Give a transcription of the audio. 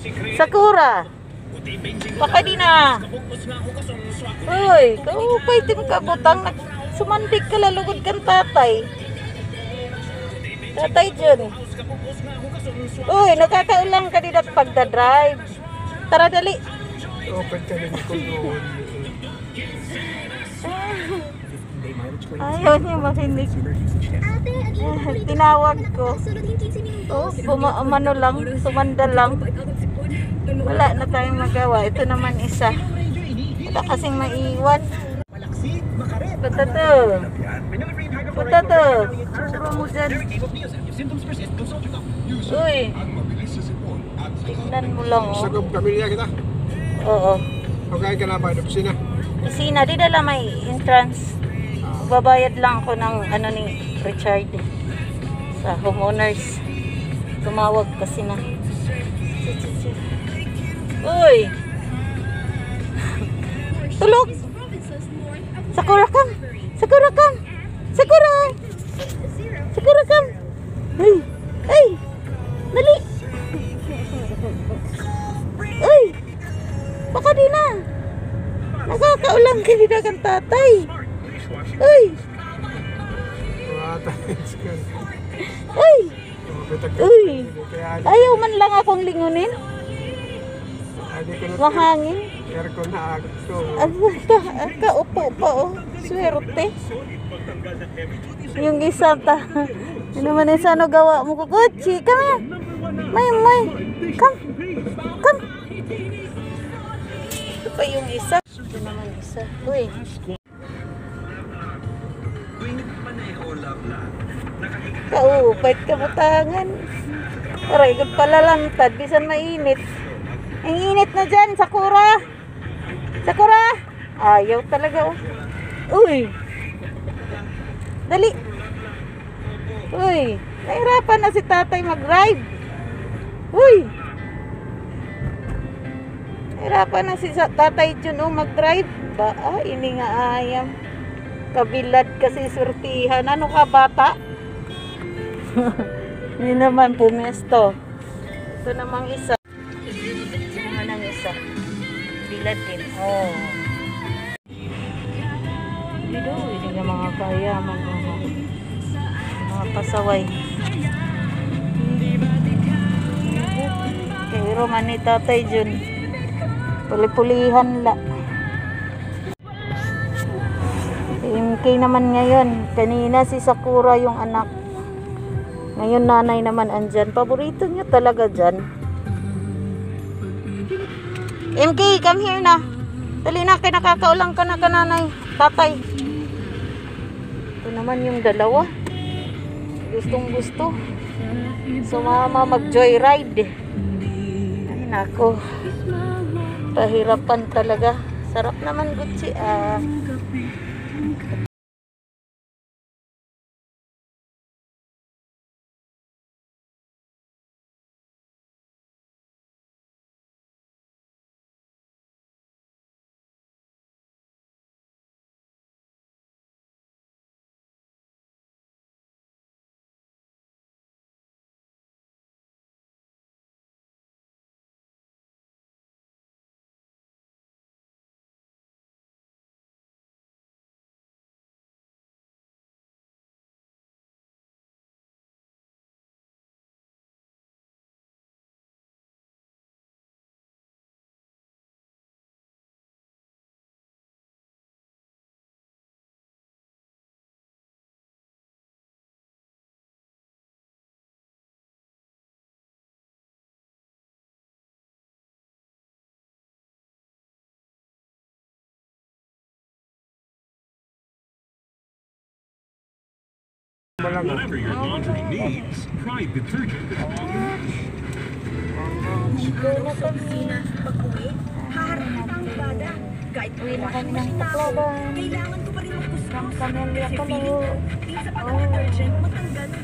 Sakura. Baka di na. Uy, kaupay tim ka butang. Sumandig ka lalugod kang tatay. Tatay dyan. Uy, nakakaulang ka din at pagdadrive. Tara dali. Open ka din ko noon. Ayaw niya makinig. Tinawag ko. Oh, umano lang, sumanda lang. Wala na tayong magawa. Ito naman isa. Wala kasing maiwan. Punta to. Punta to. Sura mo dyan. Uy. Tingnan mo lang, oh. Sa pamilya kita? Oo. Okay ka na ba? Kusina? Kusina. Di dala may entrance. Babayad lang ako ng ano ni Richard sa homeowners. Tumawag kasi na. Uy! Tulog! Sakura kam! Sakura kam! Sakura! Sakura kam! Ay! Ay! Dali! Ay! Baka di na! Nakakaulang kanina kang tatay! Uy! Uy! Uy! Ayaw man lang akong lingunin. Mahangin. Aircon na ako. Kaupo pa, oh. Swerte. Yung isa ta. Ano naman isa no gawa mo ko? Gucci, come here. May. Come. Come. Ito pa yung isa. Ito naman isa. Uy. Kaupait ka butangan. Aray, good pala lantad. Bisan mainit. Ang init na dyan, Sakura. Sakura. Ayaw talaga, oh. Uy. Dali. Uy. Nahirapan na si tatay mag-drive. Uy. Nahirapan na si tatay dyan, oh, mag-drive. Ini nga ayam. Kabilad kasi surtihan. Ano ka, bata? Hindi naman pumesto. Ito namang isa. Ang isa. Bilad din. Oh. Dito, hindi na mga kayaman. Mga pasaway. Kay Roman ni tatay dyan. Puli-pulihan la. MK naman ngayon. Kanina si Sakura yung anak. Ngayon nanay naman andyan. Paborito niya talaga dyan. MK, come here na. Dali na, nakakaulang ka na kananay. Tatay. Ito naman yung dalawa. Gustong gusto. Sumama mag-joyride. Ay nako. Pahirapan talaga. Sarap naman Gucci. Whatever your laundry needs, try detergent. Uwi na kami ng Tacloban. Kailangan ko pa rin magkuskus. Kami ang liyak ko. Feeling ko, sa pag-detergent, matanggal